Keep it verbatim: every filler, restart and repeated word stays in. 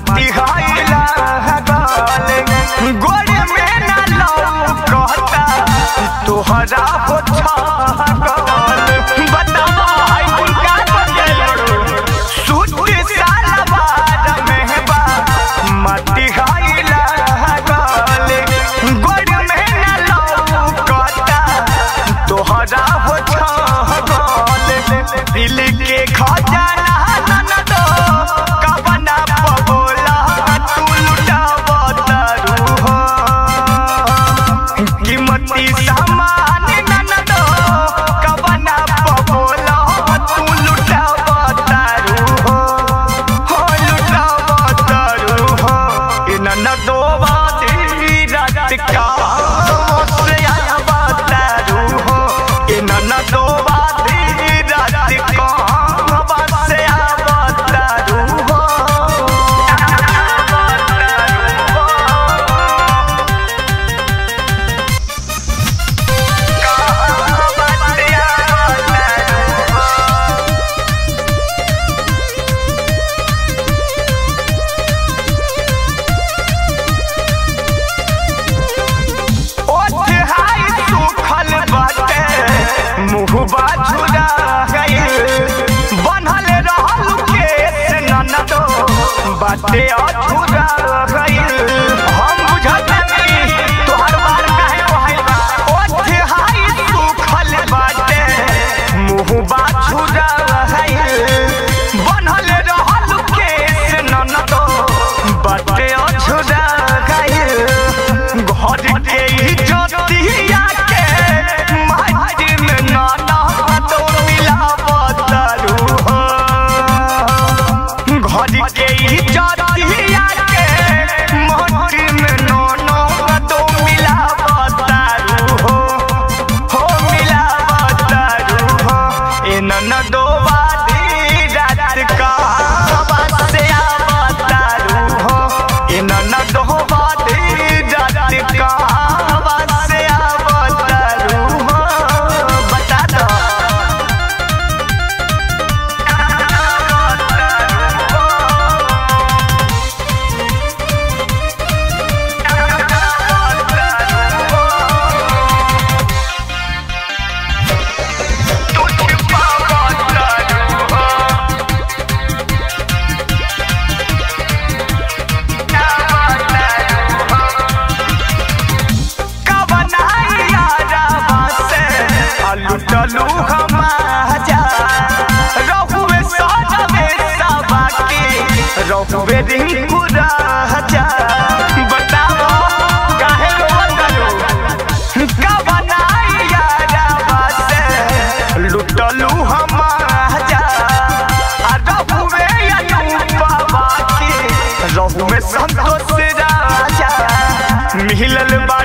मती हाइला गल गोरे में ना लौकता तोहरा हो छगल बतावा हाय उनका बगल सूट सलवार में बा मती हाइला गल गोरे में ना लौकता तोहरा हो छगल दिल के खजाना बाछुरा बनल रहल केस ननदो बाटे अछुरा हम बुझतनी तोहर बार काहे होइल बा ओठ हाई सुखल बाटे मुंह बाछुरा बनल रहल केस ननदो बाटे अछुरा घर के इज्जतिया के माटी में नाना के इज्जतिया के मोटी में नोनो तो मिला बतारू हो हो मिला बतारू हो ए ननदो वादी रात का से बतारू हो ए ननदो वादी रात का से बतारू हो बता दो लुटलू हम रहुए सजवे सबके रहुए रिंकू राजा बताओ काहे रोवलो कबनाइया रावा से लुटलू हम रहुए अनूपा के रहुए संतोष राजा मिलल बा